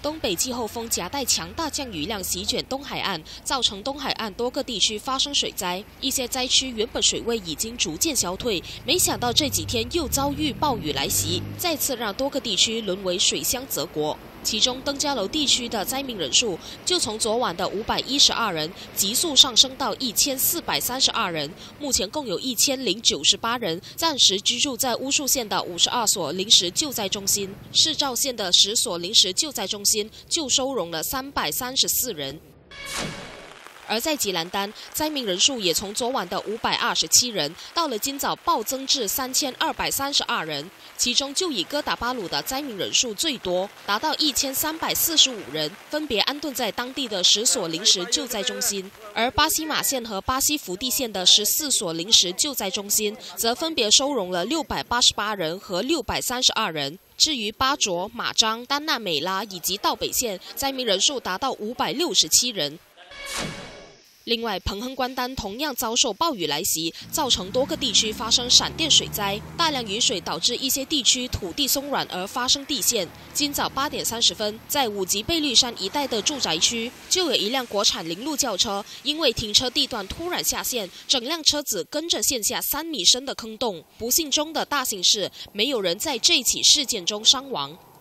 东北季候风夹带强大降雨量席卷东海岸，造成东海岸多个地区发生水灾。一些灾区原本水位已经逐渐消退，没想到这几天又遭遇暴雨来袭，再次让多个地区沦为水乡泽国。其中，登嘉楼地区的灾民人数就从昨晚的512人急速上升到1432人，目前共有1098人暂时居住在乌树县的52所临时救灾中心，市兆县的10所临时救灾中心就收容了334人。而在吉兰丹，灾民人数也从昨晚的527人，到了今早暴增至3232人。其中就以哥打巴鲁的灾民人数最多，达到1345人，分别安顿在当地的10所临时救灾中心。而巴西马县和巴西福地县的14所临时救灾中心，则分别收容了688人和632人。至于巴卓、马章、丹纳美拉以及道北县，灾民人数达到567人。另外，彭亨关丹同样遭受暴雨来袭，造成多个地区发生闪电水灾。大量雨水导致一些地区土地松软而发生地陷。今早8点30分，在五级贝绿山一带的住宅区，就有一辆国产0路轿车因为停车地段突然下陷，整辆车子跟着陷下3米深的坑洞。不幸中的大幸是，没有人在这起事件中伤亡。